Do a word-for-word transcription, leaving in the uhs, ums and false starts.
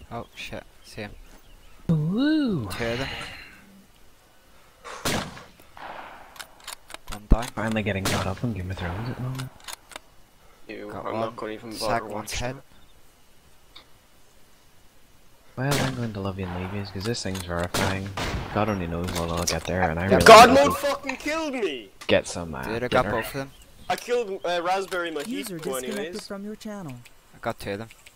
Oh shit, see him. Woo! Two of them. One down. Finally getting caught up on Game of Thrones at the moment. Ew, Got I'm one. not going to even bother Second one's watching head. it. Well, I'm going to love you and leave you because this thing's verifying. God only knows when I'll get there, and I Yeah, really God need mode to fucking killed me! get some uh, Dude, I got dinner. both of them. I killed uh, Raspberry User Mojito disconnected anyways. from your channel. I got two of them.